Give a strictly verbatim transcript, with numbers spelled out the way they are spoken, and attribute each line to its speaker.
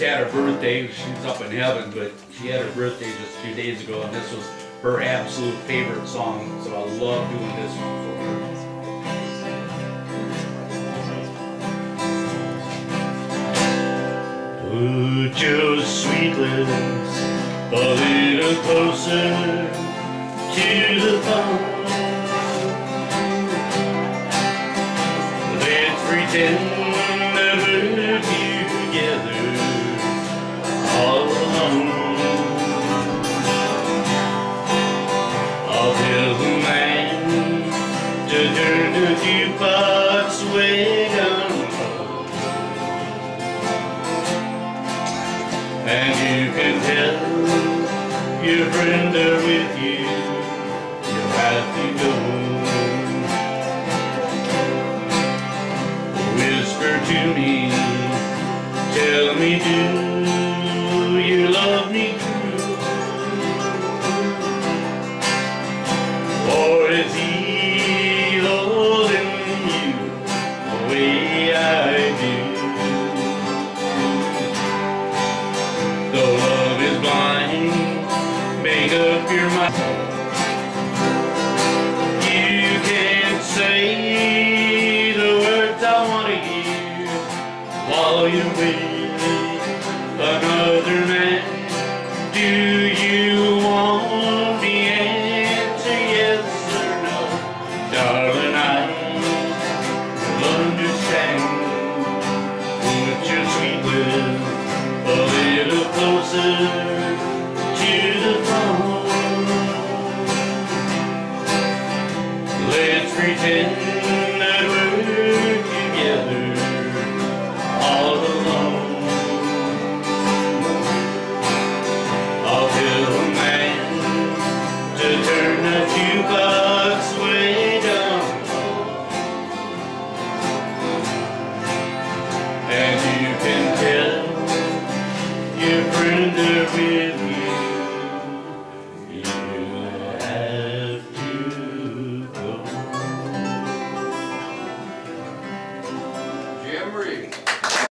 Speaker 1: had her birthday. She's up in heaven, but she had her birthday just a few days ago, and this was her absolute favorite song, so I love doing this one for her. Put your sweet lips a little closer to the phone. Let's pretend that we're together all alone. I'll tell the man to turn the jukebox way down low, and you can tell your friend are with you. You'll have to go. Whisper to me, tell me, do you love me true? Or is he holding you the way I do? Though love is blind, make up your mind. You can't say the words I want to hear while you're with another man. Do you want the answer, yes or no? Darling, I will understand. Put your sweet lips a little closer